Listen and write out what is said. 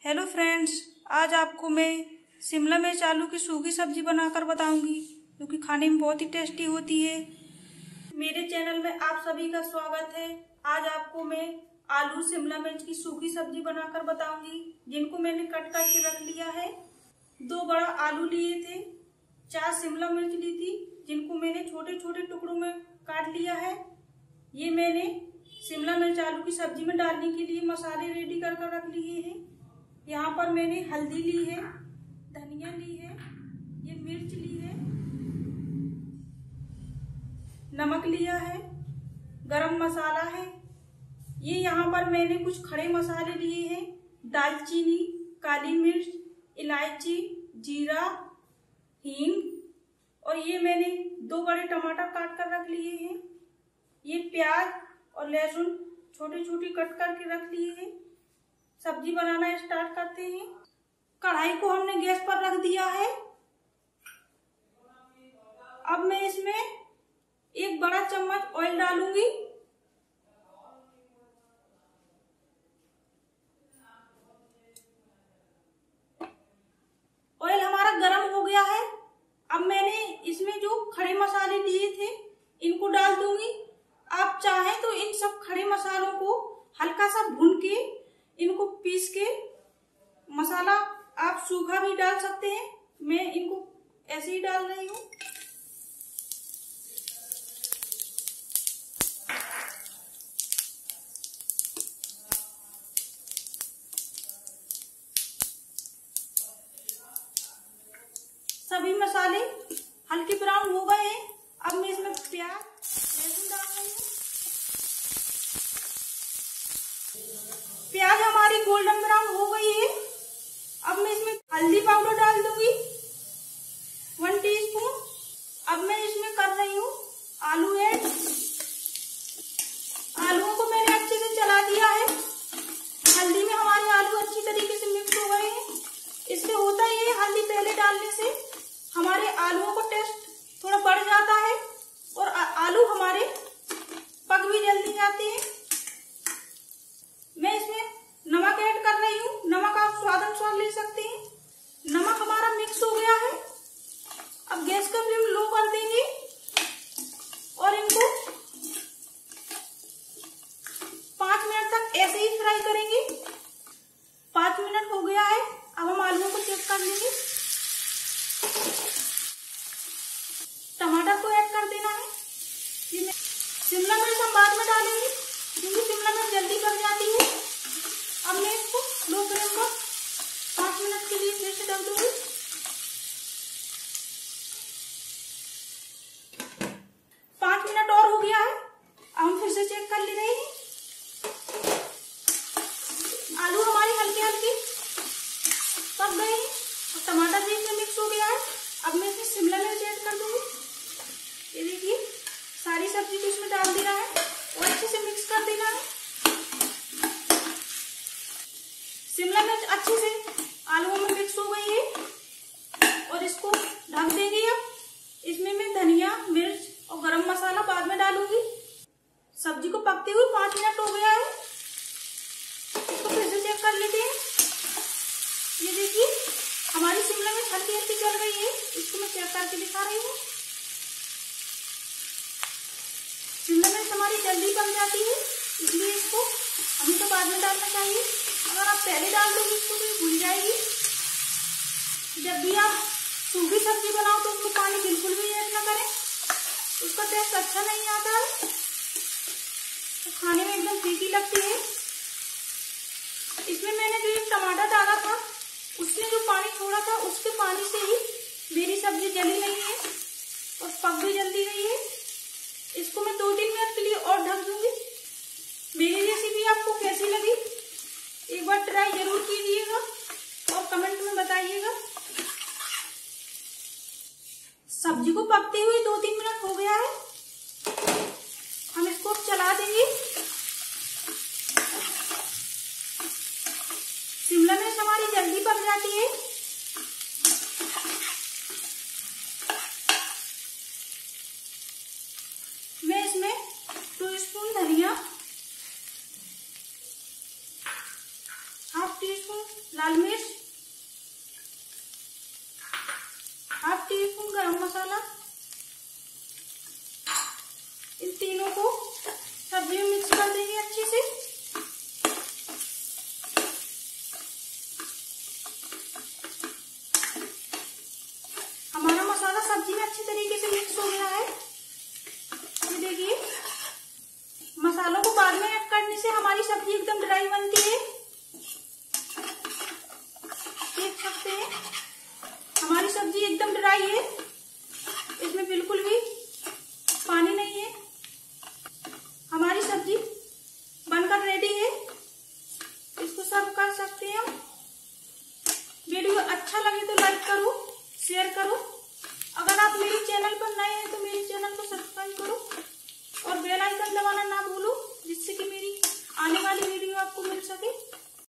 Hello friends, आज आपको मैं शिमला मिर्च आलू की सूखी सब्जी बनाकर बताऊंगी जो कि खाने में बहुत ही टेस्टी होती है। मेरे चैनल में आप सभी का स्वागत है। आज आपको मैं आलू शिमला मिर्च की सूखी सब्जी बनाकर बताऊंगी, जिनको मैंने कट करके रख लिया है। 2 बड़ा आलू लिए थे, 4 शिमला मिर्च ली थी, जिनको मैंने छोटे छोटे टुकड़ों में काट लिया है। ये मैंने शिमला मिर्च आलू की सब्जी में डालने के लिए मसाले रेडी कर रख लिए हैं। यहाँ पर मैंने हल्दी ली है, धनिया ली है, ये मिर्च ली है, नमक लिया है, गरम मसाला है। ये यहाँ पर मैंने कुछ खड़े मसाले लिए हैं, दालचीनी, काली मिर्च, इलायची, जीरा, हींग। और ये मैंने 2 बड़े टमाटर काट कर रख लिए हैं। ये प्याज और लहसुन छोटे छोटे कट करके रख लिए हैं। सब्जी बनाना स्टार्ट करते हैं। कढ़ाई को हमने गैस पर रख दिया है। अब मैं इसमें 1 बड़ा चम्मच ऑयल डालूंगी। ऑयल हमारा गर्म हो गया है। अब मैंने इसमें जो खड़े मसाले लिए थे इनको डाल दूंगी। आप चाहें तो इन सब खड़े मसालों को हल्का सा भून के इनको पीस के मसाला आप सूखा भी डाल सकते हैं। मैं इनको ऐसे ही डाल रही हूँ। सभी मसाले हल्के ब्राउन हो गए हैं। अब मैं इसमें प्याज लहसुन डाल रही हूँ। प्याज हमारी गोल्डन ब्राउन हो गई है। अब मैं इसमें हल्दी पाउडर डाल दूंगी 1 टीस्पून। अब मैं इसमें कर रही हूँ आलू ऐड। आलूओं को मैंने अच्छे से चला दिया है। हल्दी में हमारे आलू अच्छी तरीके से मिक्स हो गए हैं। इससे होता ये हल्दी पहले डालने से हमारे आलूओं का टेस्ट थोड़ा बढ़ जाता है और आलू हमारे पक भी जल्दी जाते हैं। मैं इसमें नमक ऐड कर रही हूँ। नमक आप स्वाद अनुसार ले सकते हैं। नमक हमारा मिक्स हो गया है। अब गैस का फ्लेम लो कर देंगे और इनको 5 मिनट तक ऐसे ही फ्राई करेंगे। 5 मिनट हो गया है। अब हम आलूओं को चेक कर लेंगे। टमाटर को ऐड कर देना है। शिमला मिर्च हम बाद में डालेंगे क्योंकि शिमला मिर्च जल्दी पक जाती है। अब मैं इसको लो फ्लेम पर 5 मिनट के लिए फिर से ढक दूंगी। 5 मिनट और हो गया है। अब हम फिर से चेक कर ले रहे हैं। आलू हमारे हल्के हल्के पक गए हैं और टमाटर भी इसमें मिक्स हो गया है। अब मैं इसमें शिमला मिर्च ऐड कर दूंगी। ये देखिए, सारी सब्जी को इसमें डाल देना है और अच्छे से मिक्स कर देना है। शिमला मिर्च अच्छे से आलूओं में मिक्स हो गई है और इसको ढक देंगे। अब इसमें मैं धनिया, मिर्च और गरम मसाला बाद में डालूंगी। सब्जी को पकते हुए 5 मिनट हो गया है। इसको फिर से चेक कर लेते हैं। ये देखिए, हमारी शिमला मिर्च हल्की हल्की चल रही है। इसको मैं चेक करके दिखा रही हूँ। शिमला मिर्च हमारी जल्दी पक जाती है, इसलिए इसको हमें तो बाद में डालना चाहिए। अगर आप पहले डाल दोगे इसको तो भूल जाएगी। जब भी आप सूखी सब्जी बनाओ तो उसमें पानी बिल्कुल भी ऐड ना करें, उसका टेस्ट अच्छा नहीं आता है, तो खाने में एकदम फीकी लगती है। इसमें मैंने जो एक टमाटर डाला था उसने जो पानी छोड़ा था उसके पानी से ही मेरी सब्जी जली नहीं है और पक भी जल्दी गई है। इसको मैं 2-3 मिनट के लिए और ढक दूंगी। मेरी रेसिपी आपको कैसी लगी एक बार ट्राई जरूर कीजिएगा और कमेंट में बताइएगा। सब्जी को पकते हुए 2-3 मिनट हो गया है। हम इसको चला देंगे। शिमला मिर्च हमारी जल्दी पक जाती है। मैं इसमें 2 स्पून धनिया, 1/2 टीस्पून लाल मिर्च, हाफ टी स्पून गरम मसाला। इन तीनों को सब्जी में मिक्स कर देंगे अच्छे से। हमारा मसाला सब्जी में अच्छी तरीके से मिक्स हो गया है। ये देखिए, मसालों को बाद में ऐड करने से हमारी सब्जी एकदम ड्राई बनती है। देख सकते हैं हमारी सब्जी एकदम ड्राई है, इसमें बिल्कुल भी पानी नहीं है। हमारी सब्जी बनकर रेडी है, इसको सर्व कर सकते हैं हम। वीडियो अच्छा लगे तो लाइक करो, शेयर करो। अगर आप मेरे चैनल पर नए हैं तो मेरे चैनल को सब्सक्राइब करो और बेल आइकन दबाना ना भूलो, जिससे कि मेरी आने वाली वीडियो आपको मिल सके।